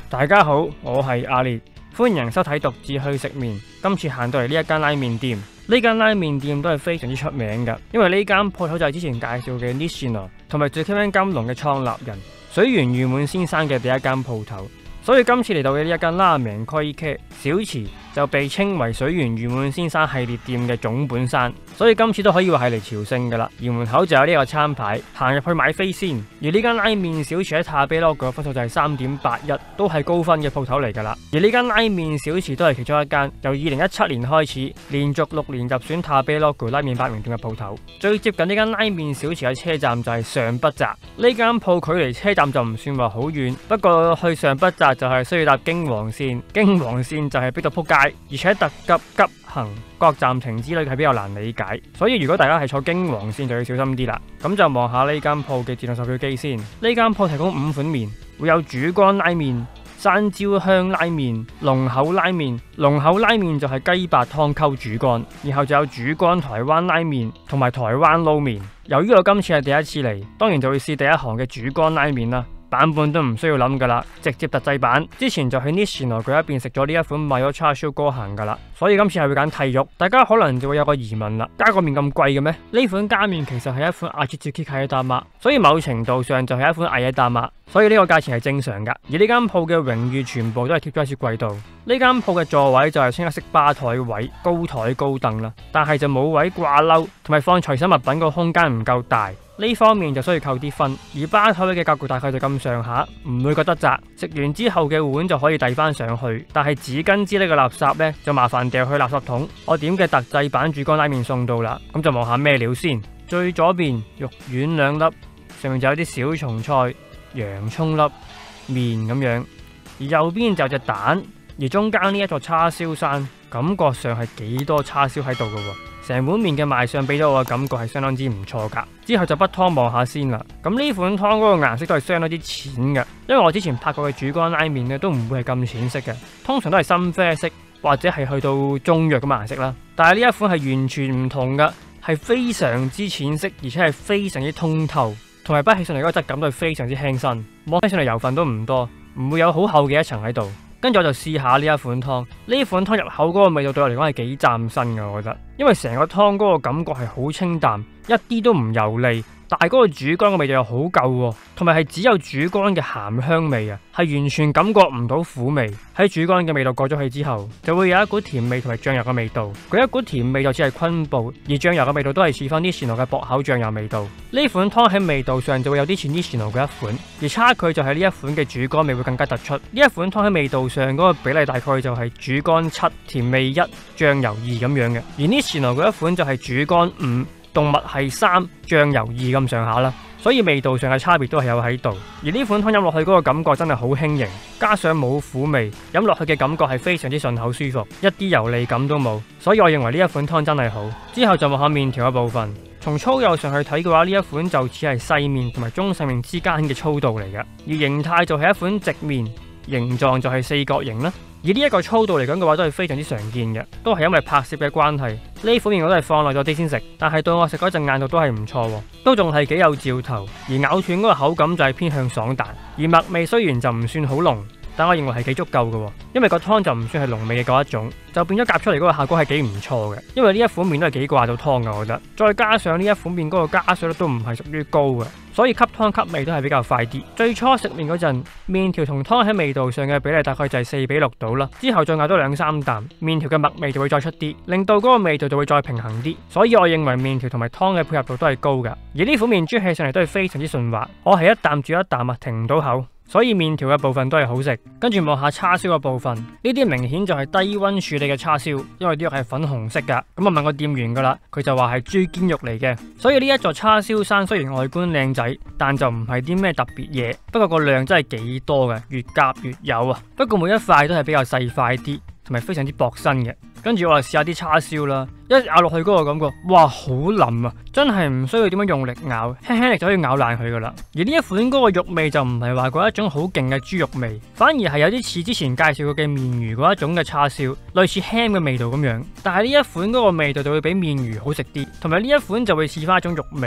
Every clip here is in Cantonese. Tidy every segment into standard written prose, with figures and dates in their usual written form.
大家好，我係阿烈，歡迎收睇獨自去食麵。今次行到嚟呢一間拉麵店，呢間拉麵店都係非常之出名噶，因為呢間鋪頭就係之前介紹嘅 Nishino 同埋 Zukemen 金龍嘅創立人水原裕滿先生嘅第一間鋪頭，所以今次嚟到嘅呢一間拉麵 Koike 小池就被稱為水原裕滿先生系列店嘅總本山，所以今次都可以話係嚟朝聖噶啦。而門口就有呢個餐牌，行入去買飛先。而呢間拉麵小池喺塔比 log 嘅分數就係3.81，都係高分嘅鋪頭嚟噶啦。而呢間拉麵小池都係其中一間由2017年開始連續6年入選塔比 log 拉麵百名店嘅鋪頭。最接近呢間拉麵小池嘅車站就係上北澤，呢間鋪距離車站就唔算話好遠，不過去上北澤就係需要搭京黃線，京黃線就係逼到撲街，而且特急急行各站停之類係比較難理解，所以如果大家係坐京黃線就要小心啲啦。咁就望下呢間鋪嘅自動售票機先。呢間鋪提供5款麵，會有煮乾拉麵、山椒香拉麵、龍口拉麵。龍口拉麵就係雞白湯溝煮乾，然後就有煮乾台灣拉麵同埋台灣撈麵。由於我今次係第一次嚟，當然就會試第一行嘅煮乾拉麵啦。版本都唔需要諗噶啦，直接特製版。之前就喺 Nishino 佢一邊食咗呢一款 Mayo Chashu 哥行噶啦，所以今次係會揀替肉。大家可能就會有個疑問啦，加個麵咁貴嘅咩？呢款加麵其實係一款Achitsuki Kayetama，所以某程度上就係一款Ayatama，所以呢個價錢係正常噶。而呢間鋪嘅榮譽全部都係貼咗喺雪櫃度。呢間鋪嘅座位就係清一色吧台位，高台高凳啦，但係就冇位掛褸，同埋放隨身物品個空間唔夠大。呢方面就需要扣啲分，而吧台位嘅格局大概就咁上下，唔會覺得窄。食完之後嘅碗就可以遞翻上去，但係紙巾之類嘅垃圾呢，就麻煩掉去垃圾桶。我點嘅特製版煮乾拉麵送到啦，咁就望下咩料先。最左邊肉丸2粒，上面就有啲小松菜、洋葱粒、麵咁樣，而右邊就有隻蛋，而中間呢一座叉燒山，感覺上係幾多叉燒喺度㗎喎。成碗麵嘅賣相俾到我嘅感覺係相當之唔錯噶。之後就不湯望下先啦。咁呢款湯嗰個顏色都係相當之淺嘅，因為我之前拍過嘅煮乾拉麵呢都唔會係咁淺色嘅，通常都係深啡色或者係去到中藥咁嘅顏色啦。但係呢一款係完全唔同噶，係非常之淺色，而且係非常之通透，同埋滗起上嚟嗰個質感都係非常之輕身，摸起上嚟油分都唔多，唔會有好厚嘅一層喺度。跟住我就試下呢一款湯，呢款湯入口嗰個味道對我嚟講係幾嶄新嘅，我覺得，因為成個湯嗰個感覺係好清淡，一啲都唔油膩，但係嗰個煮乾嘅味道又好夠，同埋係只有煮乾嘅鹹香味啊，係完全感覺唔到苦味。喺煮乾嘅味道過咗去之後，就會有一股甜味同埋醬油嘅味道。嗰一股甜味就似係昆布，而醬油嘅味道都係似翻Nishino嘅薄口醬油味道。呢款湯喺味道上就會有啲似Nishino嘅一款，而差距就係呢一款嘅煮乾味會更加突出。呢一款湯喺味道上嗰個比例大概就係煮乾7，甜味1，醬油2咁樣嘅，而Nishino嗰一款就係煮乾5，動物係3，醬油2咁上下啦，所以味道上嘅差別都係有喺度。而呢款湯飲落去嗰個感覺真係好輕盈，加上冇苦味，飲落去嘅感覺係非常之順口舒服，一啲油膩感都冇，所以我認為呢一款湯真係好。之後就望下麵條嘅部分，從粗幼上去睇嘅話，呢一款就似係細麵同埋中細麵之間嘅粗度嚟嘅，而形態就係一款直麵，形狀就係4角形啦。而呢一個粗度嚟講嘅話都係非常之常見嘅，都係因為拍攝嘅關係。呢款麵我都係放耐咗啲先食，但係到我食嗰陣硬度都係唔錯，都仲係幾有嚼頭，而咬斷嗰個口感就係偏向爽彈。而麥味雖然就唔算好濃，但我認為係幾足夠嘅，因為個湯就唔算係濃味嘅嗰一種，就變咗夾出嚟嗰個效果係幾唔錯嘅。因為呢一款麵都係幾掛到湯嘅，我覺得。再加上呢一款麵嗰個加水率都唔係屬於高嘅，所以吸湯吸味都係比較快啲。最初食麵嗰陣，麵條同湯喺味道上嘅比例大概就係4:6到啦。之後再咬多2-3啖，麵條嘅麥味就會再出啲，令到嗰個味道就會再平衡啲。所以我認為麵條同埋湯嘅配合度都係高㗎。而呢款麵煮起上嚟都係非常之順滑，我係一啖住一啖啊，停唔到口。所以麵條嘅部分都係好食。跟住望下叉燒嘅部分，呢啲明顯就係低溫處理嘅叉燒，因為啲肉係粉紅色噶。咁我問個店員噶啦，佢就話係豬肩肉嚟嘅。所以呢一座叉燒山雖然外觀靚仔，但就唔係啲咩特別嘢。不過個量真係幾多嘅，越夾越有啊。不過每一塊都係比較細塊啲，同埋非常之薄身嘅。跟住我嚟試下啲叉燒啦，一咬落去嗰個感覺，哇，好腍啊！真係唔需要點樣用力咬，輕輕力就可以咬爛佢噶啦。而呢一款嗰個肉味就唔係話嗰一種好勁嘅豬肉味，反而係有啲似之前介紹過嘅麵魚嗰一種嘅叉燒，類似 ham 嘅味道咁樣。但係呢一款嗰個味道就會比麵魚好食啲，同埋呢一款就會似翻一種肉味。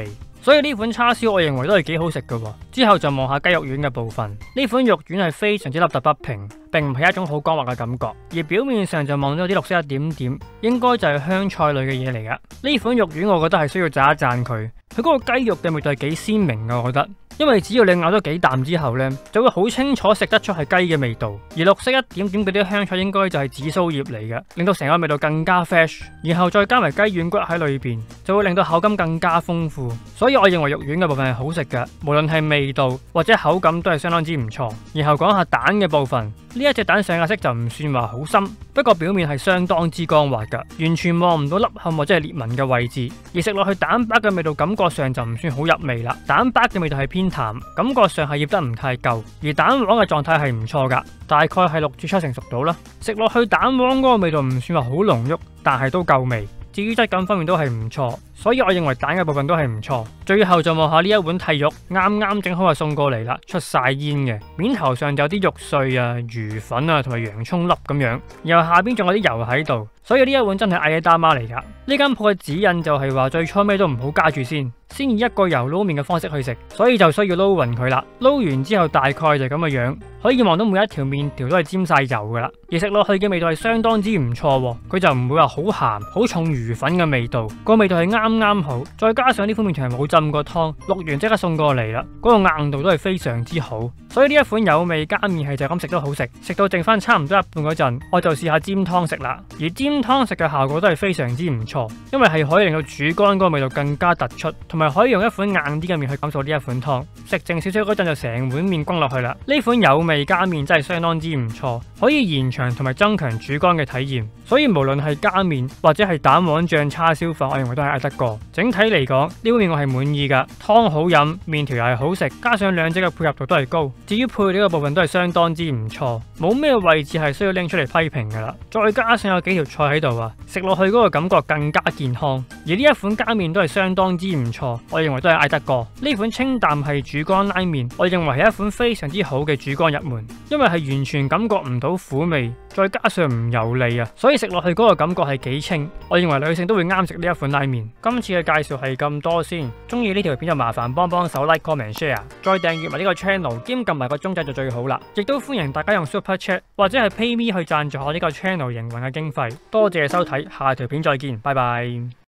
所以呢款叉燒我認為都係幾好食㗎喎。之後就望下雞肉丸嘅部分，呢款肉丸係非常之凹凸不平，並唔係一種好光滑嘅感覺，而表面上就望到啲綠色一點點，應該就係香菜類嘅嘢嚟㗎。呢款肉丸我覺得係需要讚一讚佢，佢嗰個雞肉嘅味道係幾鮮明㗎，我覺得。因為只要你咬咗幾啖之後呢，就會好清楚食得出係雞嘅味道，而綠色一點點嗰啲香菜應該就係紫蘇葉嚟嘅，令到成個味道更加 fresh。然後再加埋雞軟骨喺裏邊，就會令到口感更加豐富。所以我認為肉丸嘅部分係好食嘅，無論係味道或者口感都係相當之唔錯。然後講下蛋嘅部分，呢一隻蛋上嘅色就唔算話好深，不過表面係相當之光滑㗎，完全望唔到凹陷或者係裂紋嘅位置。而食落去蛋白嘅味道感覺上就唔算好入味啦，蛋白嘅味道係偏淡，感覺上係醃得唔太夠，而蛋黃嘅狀態係唔錯噶，大概係6至7成熟到啦。食落去蛋黃嗰個味道唔算話好濃郁，但係都夠味。至於質感方面都係唔錯，所以我認為蛋嘅部分都係唔錯。最後就望下呢一碗剔肉，啱啱整好就送過嚟啦，出晒煙嘅，面頭上就有啲肉碎啊、魚粉啊同埋洋葱粒咁樣，然後下邊仲有啲油喺度，所以呢一碗真係嗌一打媽嚟噶。呢間鋪嘅指引就係話最初咩都唔好加住先以一個油撈麵嘅方式去食，所以就需要撈勻佢啦。撈完之後大概就咁嘅樣，可以望到每一條麵條都係沾晒油噶啦，而食落去嘅味道係相當之唔錯，佢就唔會話好鹹、好重魚粉嘅味道，個味道係啱啱好。再加上呢款麵條係冇浸過湯，淥完即刻送過嚟啦，嗰個硬度都係非常之好，所以呢一款有味加麵係就咁食都好食。食到剩翻差唔多一半嗰陣，我就試下煎湯食啦。而煎湯食嘅效果都係非常之唔錯，因為係可以令到煮乾嗰個味道更加突出，同埋可以用一款硬啲嘅麵去感受呢一款湯。食剩少少嗰陣就成碗麵轟落去啦。呢款有味加麵真係相當之唔錯，可以延長同埋增強煮乾嘅體驗。所以無論係加麵或者係蛋黃醬叉燒飯，我認為都係嗌得過。整體嚟講，呢碗麵我係滿意噶，湯好飲，麵條又係好食，加上兩者嘅配合度都係高。至於配料嘅部分都係相當之唔錯，冇咩位置係需要拎出嚟批評噶啦。再加上有幾條菜喺度啊，食落去嗰個感覺更加健康。而呢一款加麵都係相當之唔錯，我認為都係嗌得過。呢款清淡係煮乾拉麵，我認為係一款非常之好嘅煮乾入門，因為係完全感覺唔到苦味，再加上唔油膩啊，所以食落去嗰個感覺係幾清。我認為女性都會啱食呢一款拉麵。今次嘅介紹係咁多先，中意呢條片就麻煩幫手 like、comment、share， 再訂閱埋呢個 channel， 兼撳埋個鐘仔就最好啦。亦都歡迎大家用 Super Chat 或者係 PayMe 去贊助下呢個 channel 營運嘅經費。多謝收睇，下條片再見，拜拜。